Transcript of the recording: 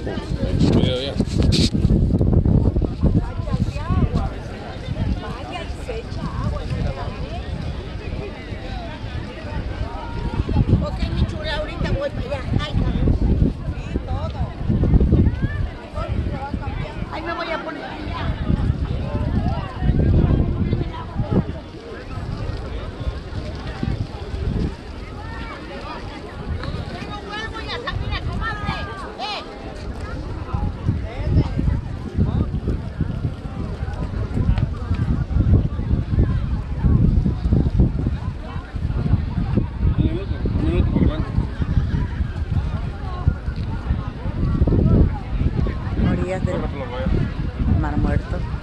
Mediodía. Ok, mi chula, ahorita voy para allá. Ay, sí, todo. Ahí me voy a poner allá. Tengo huevo y hasta mira, comadre. Un minuto por delante. Orillas del Mar Muerto.